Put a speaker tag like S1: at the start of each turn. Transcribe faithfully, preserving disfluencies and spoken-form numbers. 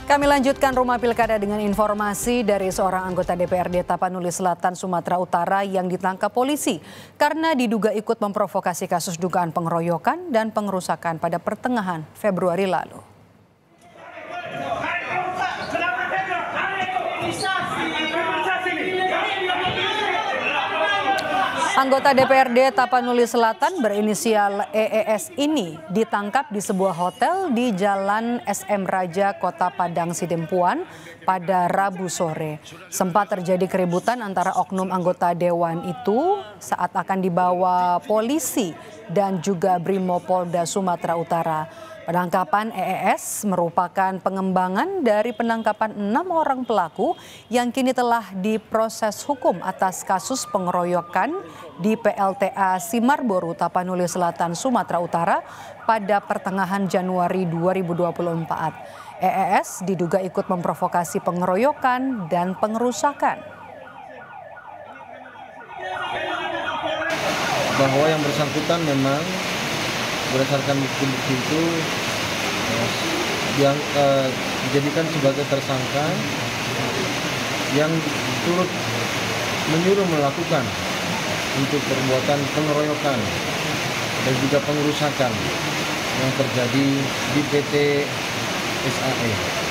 S1: Kami lanjutkan Rumah Pilkada dengan informasi dari seorang anggota D P R D Tapanuli Selatan, Sumatera Utara yang ditangkap polisi karena diduga ikut memprovokasi kasus dugaan pengeroyokan dan pengerusakan pada pertengahan Februari lalu. Anggota D P R D Tapanuli Selatan berinisial E E S ini ditangkap di sebuah hotel di Jalan S M Raja, Kota Padang Sidempuan pada Rabu sore. Sempat terjadi keributan antara oknum anggota dewan itu saat akan dibawa polisi dan juga Brimopolda Sumatera Utara. Penangkapan E E S merupakan pengembangan dari penangkapan enam orang pelaku yang kini telah diproses hukum atas kasus pengeroyokan di P L T A Simarboru, Tapanuli Selatan, Sumatera Utara pada pertengahan Januari dua ribu dua puluh empat. E E S diduga ikut memprovokasi pengeroyokan dan pengerusakan.
S2: Bahwa yang bersangkutan memang berdasarkan bukti-bukti itu yang eh, dijadikan sebagai tersangka yang turut menyuruh melakukan untuk perbuatan pengeroyokan dan juga pengerusakan yang terjadi di P T S A E.